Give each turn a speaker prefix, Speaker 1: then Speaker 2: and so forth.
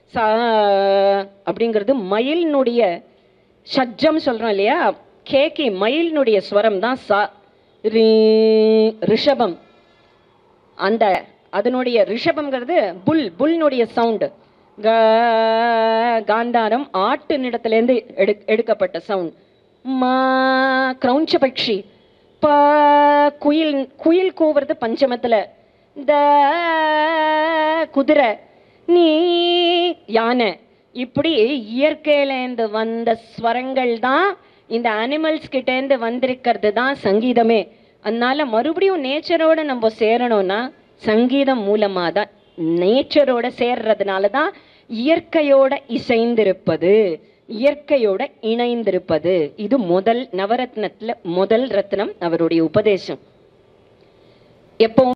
Speaker 1: சா அப்படிங்கிறது மயிலினுடைய ஷட்ஜம் சொல்றோம் இல்லையா, கேக்கி மயிலினுடைய ஸ்வரம் தான் சா. ரிஷபம், அந்த அதனுடைய ரிஷபம்ங்கிறது புல்னுடைய சவுண்டு. காந்தாரம் ஆட்டு நிலத்திலேருந்து எடுக்கப்பட்ட சவுண்ட். மா கிரௌஞ்ச பட்சி. குயில் கூவுறது பஞ்சமத்துல. த குதிரை, நீ யானை. இப்படி இயற்கையிலேருந்து வந்த ஸ்வரங்கள் தான் இந்த அனிமல்ஸ் கிட்டேருந்து வந்திருக்கிறது தான் சங்கீதமே. அதனால மறுபடியும் நேச்சரோட நம்ம சேரணும்னா சங்கீதம் மூலமாக தான், நேச்சரோட சேர்றதுனால தான் இயற்கையோட இசைந்திருப்பது, இயற்கையோட இணைந்திருப்பது. இது முதல் நவரத்னத்துல முதல் ரத்னம், அவருடைய உபதேசம். எப்போ